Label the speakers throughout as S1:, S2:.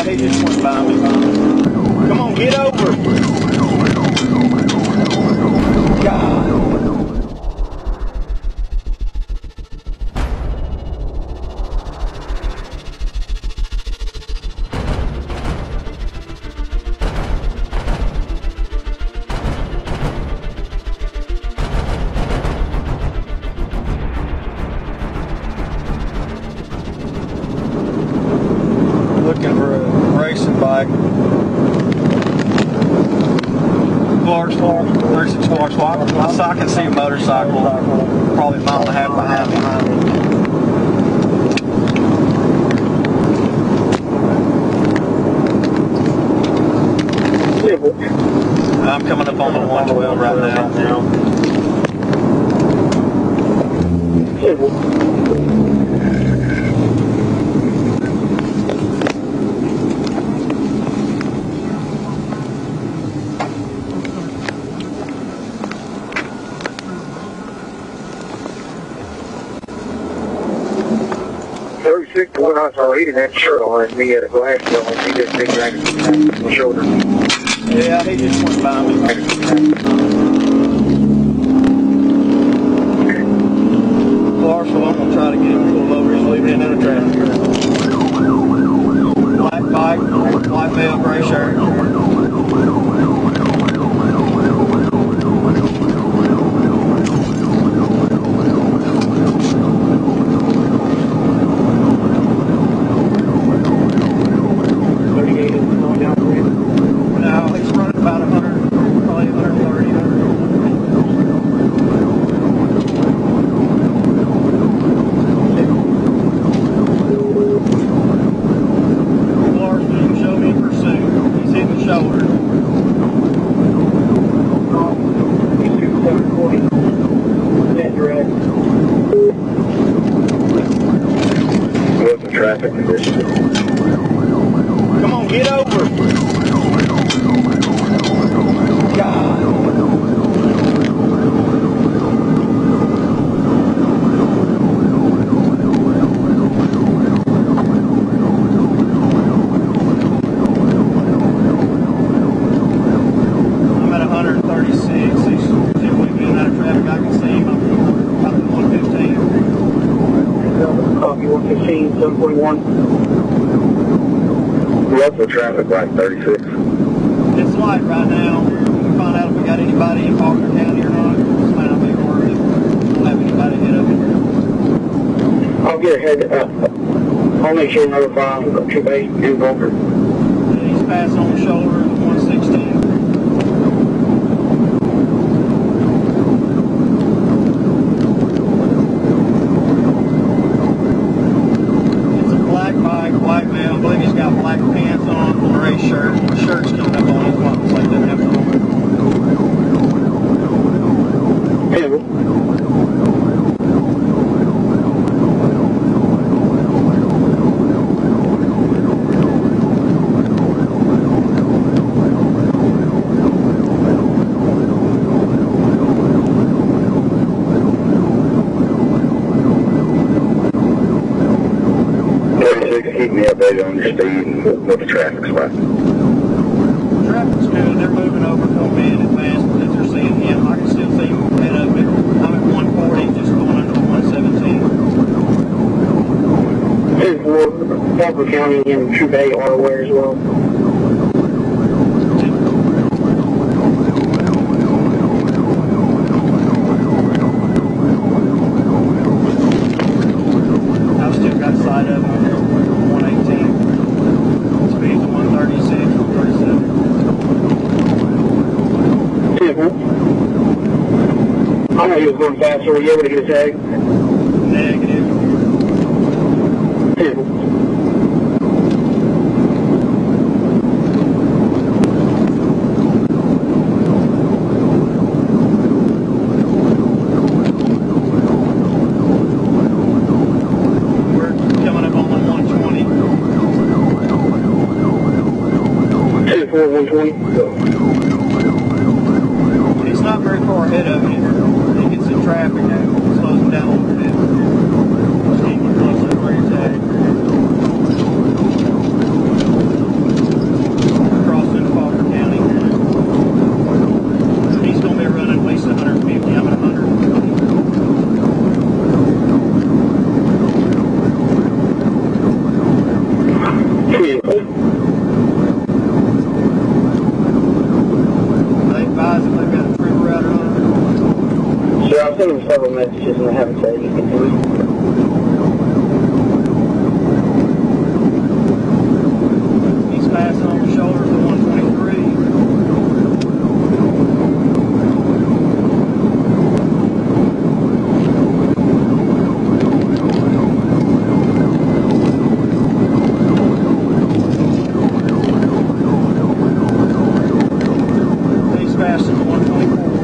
S1: Yeah, he just went by me. Come on, get over. God. Looking for a racing bike. Clarksville, 36 Clarksville. I can see a motorcycle probably a mile and a half behind me. I'm coming up on the 112 right now.
S2: 36 went out to eating that shirt on and he had a glass on and he just big drag on the shoulder.
S1: Yeah, he just went by me. Clarksville, I'm gonna try to get him pulled over. He's leaving in another traffic. Black bike, white male, gray shirt.
S2: Traffic conditions.
S1: Come on, get over. God. I'm at 136. He's leaving in that traffic. I can see him. I'm about 115.
S2: Copy 115, 741. Local traffic like 36.
S1: It's light right now. We'll find out if we got anybody in Faulkner County or not. This might not be worth it. We'll have anybody hit up here.
S2: I'll get ahead. I'll make sure notify Troop 8 in Faulkner.
S1: He's passed on the shoulder of 116. White male, I believe he's got black pants on, gray shirt. The shirt's coming up on his buttons like that have to
S2: keep me updated on your speed and what the traffic's like.
S1: Traffic's good. They're moving over to me in advance because they're seeing him. I can still see him head up. I'm at 140, just going under the 117.
S2: Faulkner County and Troop 8 are aware as well.
S1: I've still got sight of him. 118. Speed's 136, 137.
S2: I know he was going fast, so were you able to get a tag?
S1: Negative. We're coming up on the 120.
S2: 120.
S1: He's not very far ahead of me. He gets in traffic now. Slows him down a little bit. Just keep him close to the green tag. They advise if they've got a trigger router on it.
S2: Sure, I've sent them several messages and I haven't said anything to them.
S1: He's passing on the shoulders of 123. He's passing 124.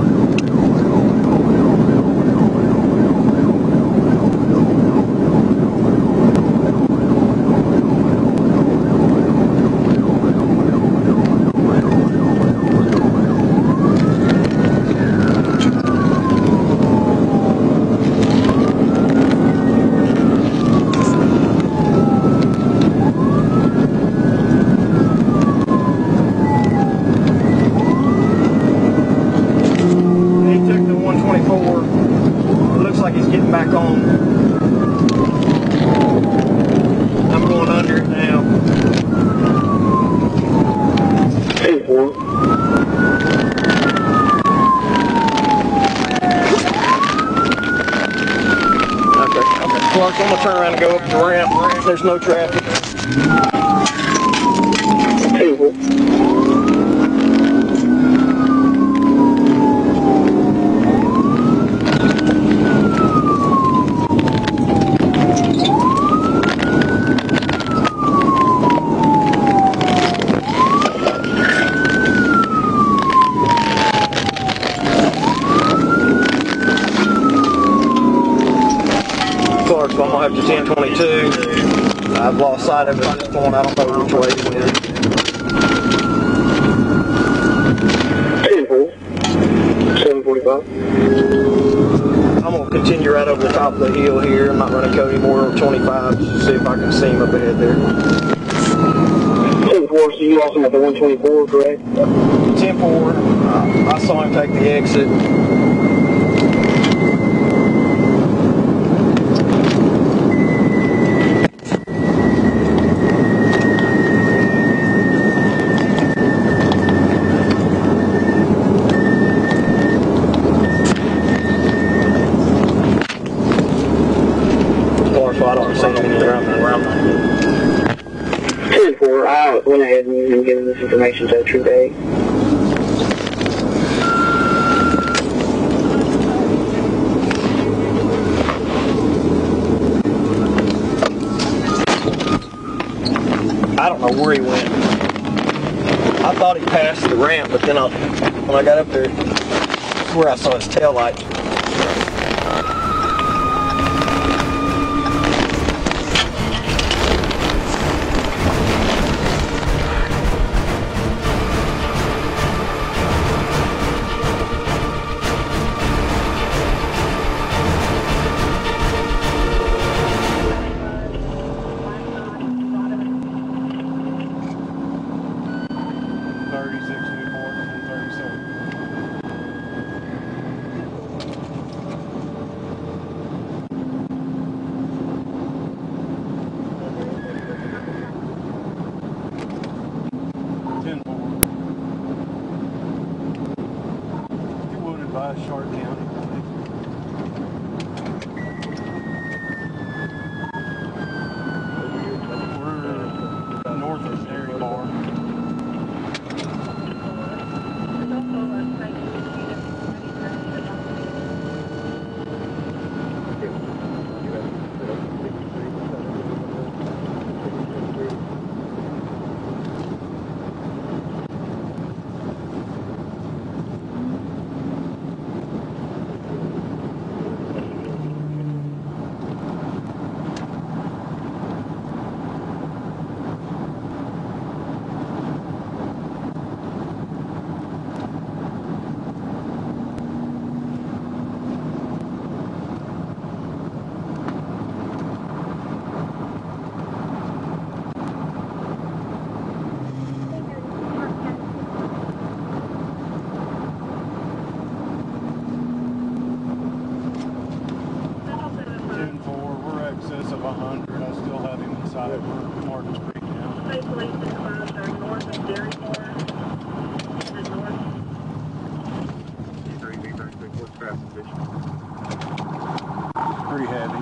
S1: Back on. I'm going under it now.
S2: Hey, boy.
S1: Okay. Clark, I'm gonna turn around and go up the ramp. There's no traffic.
S2: Hey, boy. Clarksville, I'm gonna have to 1022. I've lost sight of it at this point. I don't know which way it went. 745.
S1: I'm gonna continue right over the top of the hill here. I'm not running code anymore on 25 to see if I can see him up ahead there.
S2: 10-4, so you lost him at the 124, correct?
S1: 10-4. I saw him take the exit. I don't see him around.
S2: 10-4, I went ahead and given this information to Troop 8. I don't know where he went. I thought he passed the ramp, but then when I got up there, that's where I saw his tail light. Short County. We're north of Dairy Bar. Excess of 100. I still have him inside. We're Martin Street now.
S3: State police advised are north of Derrymore, headed north.
S4: D36, what's traffic condition?
S2: Pretty heavy.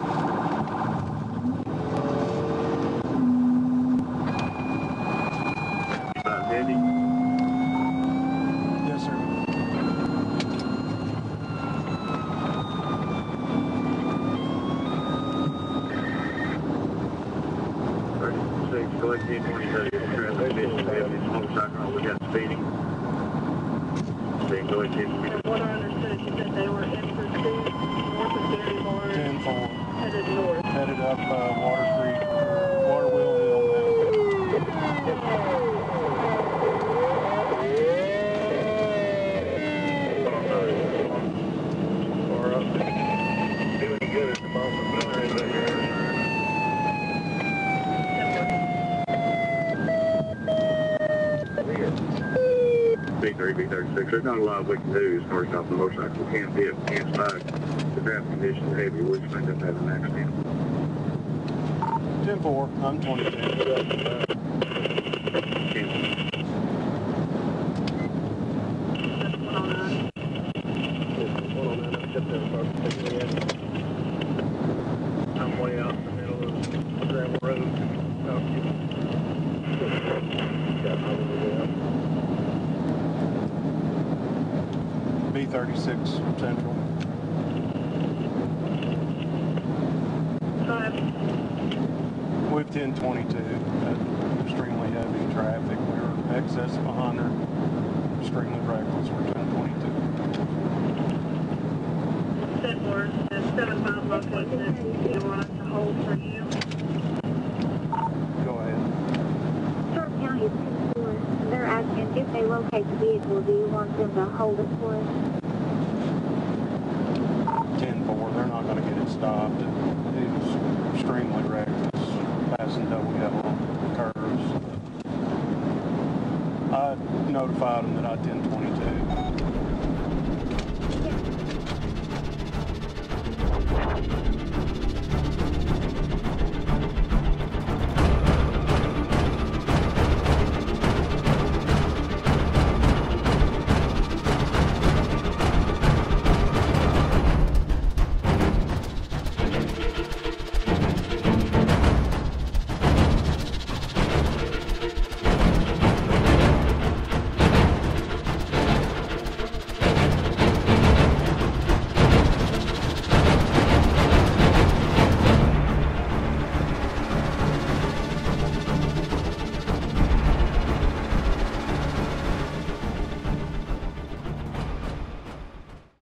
S4: About heavy?
S2: Yes, sir.
S4: Collect 1022, traffic condition, heavy, motorcycle, we got speeding. Speeding, collect 1022.
S3: From what I understood, you said they were in pursuit north of Derrymore,
S2: 10-4.
S3: headed north.
S2: Headed up Water Creek, Water Wheel Hill now.
S4: Far up. Doing good at the moment, but there is a B36. There's not a lot we can do as far as off the motorcycle. We can't dip, can't slide. The traffic conditions are heavy. We're just going to end up having an accident.
S2: 10-4. I'm 22.
S4: I'm way out in the middle of the gravel road.
S2: B36 Central.
S3: 5.
S2: With 1022, extremely heavy traffic. We were excess of 100, extremely reckless. We're 1022.
S3: Sedmore, the 7-5 location, you want us to hold for you?
S2: Go ahead.
S5: Stark County is 10-4. They're asking if they locate the vehicle, do you want them to hold it for us?
S2: 10-4. They're not going to get it stopped. It was extremely reckless, passing double yellow curves. I notified them that I 1022.